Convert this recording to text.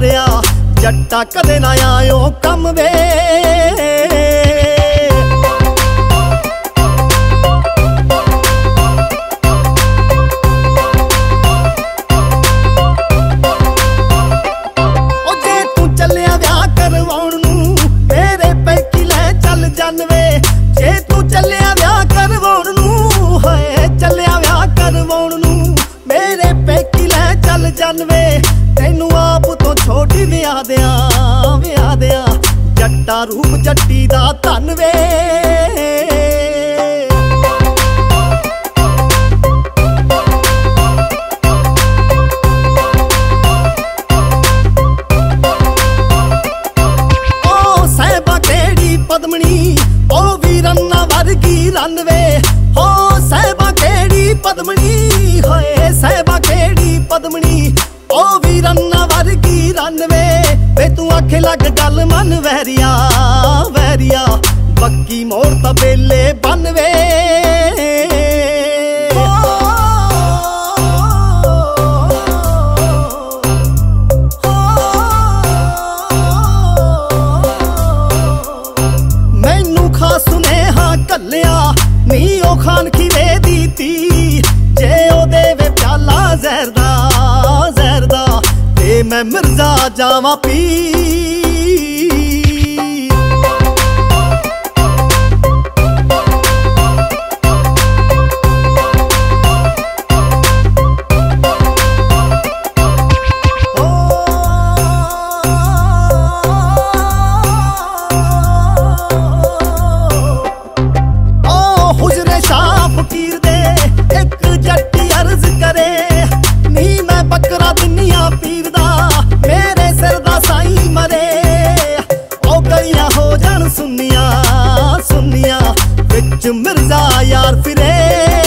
मारिया जट्टा कदे ना आयो कम वे। तेनू आप तो छोटी विआह दियां जट्टा रूप जट्टी दा धन वे। ओ साहिबा केड़ी पद्मनी ओ वीरन्ना वर्गी रन वे। हो साहिबा केड़ी पद्मनी होए साहिबा केड़ी पद्मनी ओ वीरन्ना वर्गी रन वे तू आखे लग गल मन वैरिया वैरिया बक्की मोड़ तबेले बन वे। मैनू खा सुनेहा कलिया नी ओ खान खीवे दी ती जे ओ देवे प्याला जहर दा मैं मिर्जा जावा पी। हुजरे शाह फकीर दे एक जट्टी अर्ज करे नी मैं बकरा दुनिया पीर दा मेरे सिर दा साई मरे। ओ गलियां हो जान सुनिया सुनिया विच मिर्जा यार फिरे।